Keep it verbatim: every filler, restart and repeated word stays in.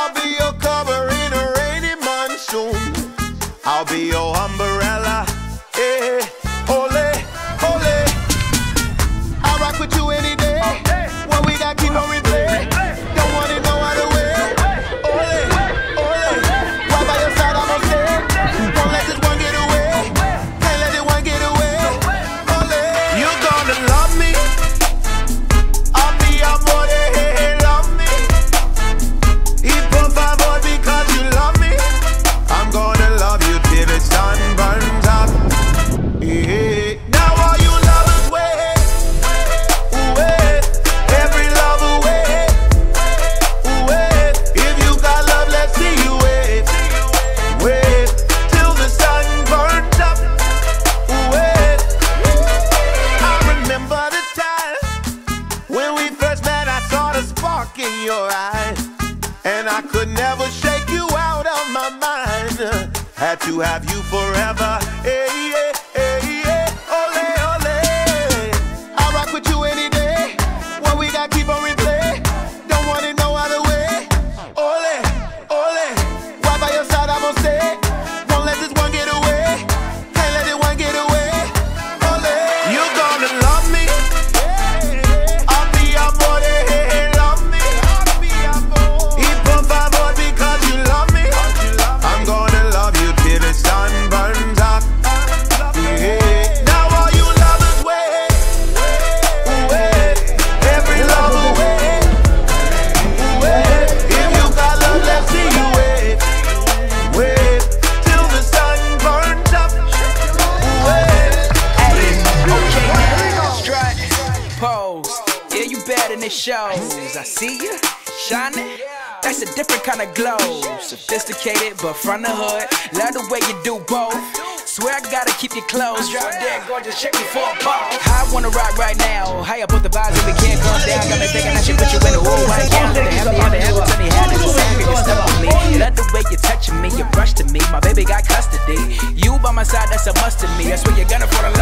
I'll be your cover in a rainy monsoon. I'll be your umbrella. Hey, ole, ole. I'll rock with you any day. What we got, keep on replay. Don't want it no other way. Ole, ole. Right by your side, I'ma stay. Don't let this one get away. Can't let it one get away. Ole. You're gonna love me. I'll be your boy, hey, hey, love me. Y por favor, because you love me. I'm gonna love you till the sun burns up. Yeah. Now all you lovers wait, wait. Every lover wait, wait. If you got love, let's see you wait, wait. Till the sun burns up, wait. I remember the time when we first met. I saw the spark in your eyes, and I could never shake you out of my mind. Had to have you forever. Hey, hey, hey, hey. Ole, ole. I'll rock with you any day. What we got, keep on replay. Don't want it no other way. Ole, ole. Right by your side, I'ma stay. Won't let this one get away. Can't let it one get away. Ole. You're gonna love me. I'll be your boy, hey, hey, love me. Y por favor, because you love me. I'm gonna love you till the sun burns up. Yeah. Now all you lovers wait, wait. Every lover wait, wait. If you got love, let's see you wait, wait. Till the sun burns up, wait. Okay, now, strut, pose. Yeah, you bad in this shows. I see you shining. That's a different kind of glow. Sophisticated, but from the hood. Love the way you do both. Swear I gotta keep you close. Drop dead gorgeous, check me for a ball. I wanna rock right now. High up with the vibes and we can't come down. Got me thinking I should put you in a room right now. Let the heavy, heavy, heavy, tell me how to sound. Can you step on me? Love the way you're touching me. You rush to me. My baby got custody. You by my side, that's a must to me. I swear you're gonna fall in love.